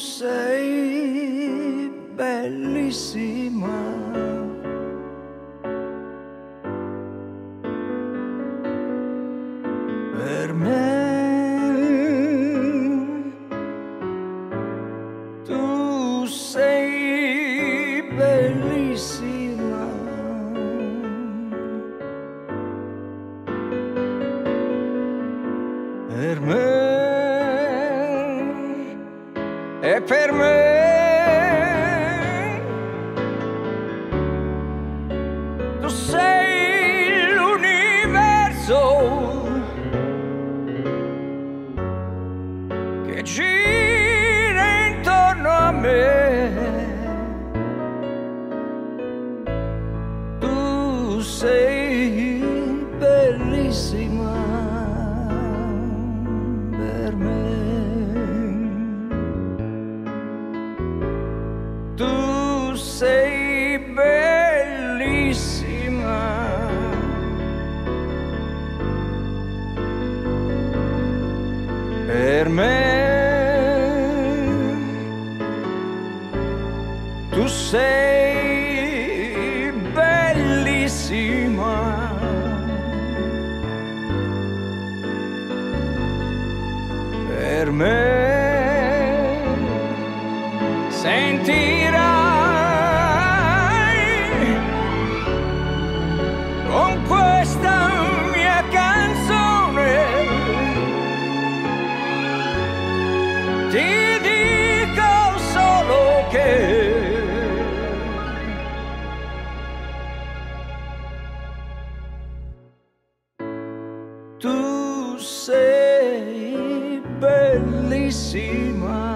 sei bellissima. Per me tu sei bellissima. Per me e per me tu sei l'universo che gira intorno a me. Tu sei bellissima per me. Tu sei bellissima. Per me tu sei bellissima. Per me sentirai con questa mia canzone, ti dico solo che tu sei bellissima.